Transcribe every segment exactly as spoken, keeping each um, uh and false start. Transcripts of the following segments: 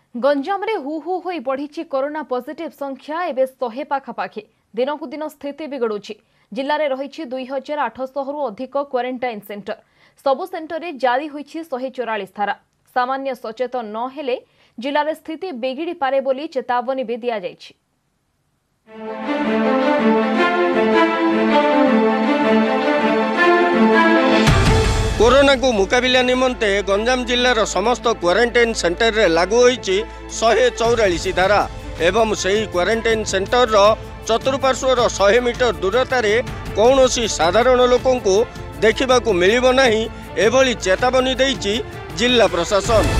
गंजाम रे who who होई बढ़ी कोरोना पॉजिटिव संख्या एवं शहे पाखापाखि दिन को दिन स्थिति बिगड़ुछि। जिले में रही दुई हजार आठश रु अधिक क्वारंटाइन सेंटर सबु सेंटर रे जारी होईछि शहे चौरालीस धारा। सामान्य सचेतन न हेले जिले में स्थिति बिगिड़ी पारे बोली चेतावनी भी दिया जायछि। कोरोना को मुकाबिला निमंते गंजाम जिलार समस्त क्वारंटाइन सेंटर रे लागू होईछि शहे चौरालीस धारा एवं सही क्वारंटाइन सेंटर रो चतुर्पार्श्वर शहे मीटर दूरतार कौनसी साधारण लोकों को देखा मिलिबो नहीं एभली चेतावनी देइछि जिला प्रशासन।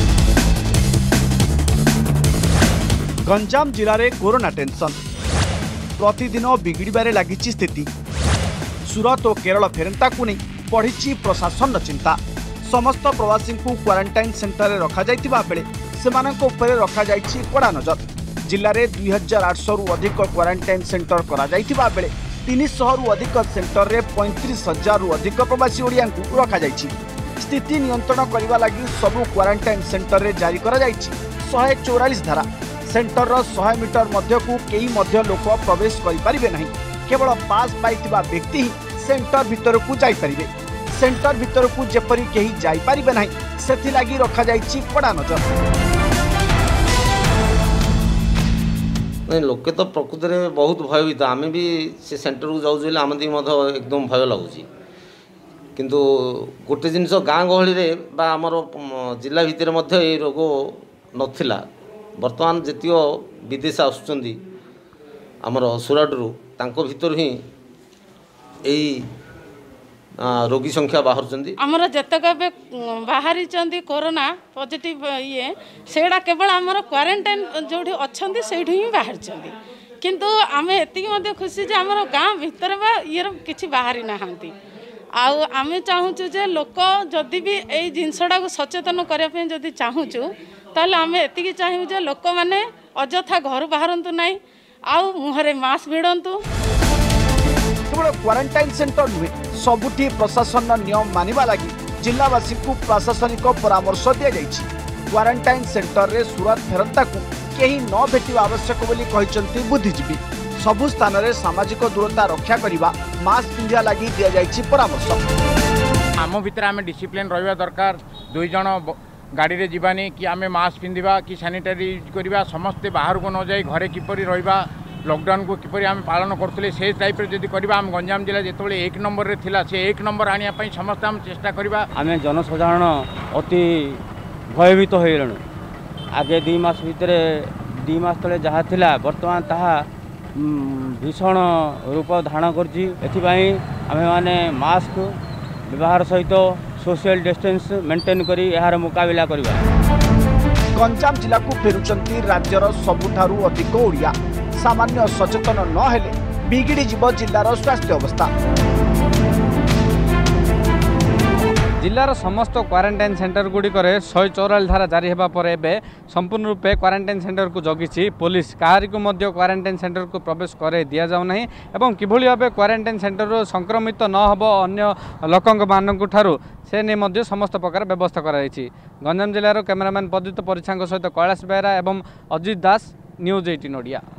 गंजाम जिले में कोरोना टेंशन प्रतिदिन बिगिड़बारे लगी स्थिति। सूरत और केरल फेरंता को नहीं बढ़ी प्रशासन चिंता। समस्त प्रवासी को क्वारंटाइन सेंटर में रखा जाइतिबा बेले सेमानक उपरे रखा जाइछि कड़ा नजर। जिले में दुई हजार आठश रु अधिक क्वारंटाइन सेंटर करा जाइतिबा बेले तीन सौ रु अधिक सेंटर में पैंतीस हजार रु अधिक प्रवासी ओडिया को रखा जाइछि। स्थिति नियंत्रण करने लगी सबु क्वारंटाइन सेंटर में जारी करा जाइछि शहे चौरालीस धारा। सेंटर रो सौ मीटर मध्य को कई मध्य लोक प्रवेश करि परिबे नहीं। केवल पास पाइतिबा व्यक्ति ही सेंटर भीतर को जाई परिबे। सेंटर भीतर को जेपरी केही जाई परिबे नहीं सेथि लागि रखा जाइछि कड़ा नजर। नहीं लोके तो प्रकृति में बहुत भयभीत आम भी से सेंटर को जाऊँ आम एकदम भय लगुच किंतु गोटे जिनस गाँ गहली आमर जिला भितर ये रोग नथिला। वर्तमान जितियो विदेश आसुचंदी आमर सुराटरू तांको भितर ही यही रोगी संख्या बाहर आमर जतक बाहरी कोरोना पॉजिटिव ये सेड़ा केवल आमर क्वारंटाइन जो अच्छा से बाहर किंतु आम एति खुशी जे आमर गाँ भितर बा ये किसी बाहरी नहांती। आउ आम चाहूँ जे लोक जदि भी यही जिनसटा को सचेतन करने जदि चाहूँ ताले आम एति चाहूँ जे लोक मैंने अजथा घर बाहरतु ना आउ मुहरे मास्क भिड़तु। केवल क्वारंटाइन सेंटर नुहे सबुठी प्रशासन नियम मानिबा लगी जिलावासी को प्रशासनिक परामर्श दिया जाइछि। क्वारंटाइन सेंटर रे सूरत फेरंता को केही न भेटिबा आवश्यक बोली कहिसंती बुद्धिजीवी। सबु स्थान रे सामाजिक दूरता रक्षा करिबा मास्क पिंधिया लगी दिया जाइछि परामर्श। आम भितर आम डिसिप्लिन रहिबा दरकार। दुई जण गाड़ी रे जीवानी कि आम मास्क पिंधिबा कि सैनिटाइज यूज करिबा समस्ते बाहर को न जाई घरे किपरि रहिबा लॉकडाउन को किपरि आम पालन करते से टाइप जदि करबा आम गंजाम जिला जिते एक नंबर रे थिला से एक नंबर आनिया पई समस्त आम चेष्टा करबा। आम जनसाधारण अति भयभीत हो गलु। आगे दुई मास भितर दुई मास तले जहाँ थिला वर्तमान ताहा भीषण रूप धारण करछि। एथिबाई आमे माने मास्क व्यवहार सहित सोशल डिस्टेंस मेंटेन करी यार मुकाबला करबा। गंजाम जिला को फेरुचंती राज्यर सबुठारु अधिक ओडिया। सामान्य सचेतन न हेले बिगिड़ी जीव जिलार स्वास्थ्य अवस्था। जिलार समस्त क्वारंटाइन सेंटर गुड़िक शहे चौरालीस धारा जारी होगा पर एबे संपूर्ण रूपे क्वारंटाइन सेंटर को जगिछि पुलिस। कहारी को मध्य क्वारंटाइन सेंटर को प्रवेश करे दिया जाउ नहीं एवं किभली भाबे क्वारंटाइन सेंटर संक्रमित न हबो अन्य लोकंक मानक ठारू से ने मध्य समस्त प्रकार व्यवस्था करा जायछि। गंजाम जिलार कैमरामैन पदित परिछांग सहित कैलाश बेहरा एवं अजित दास न्यूज अठारह ओडिया।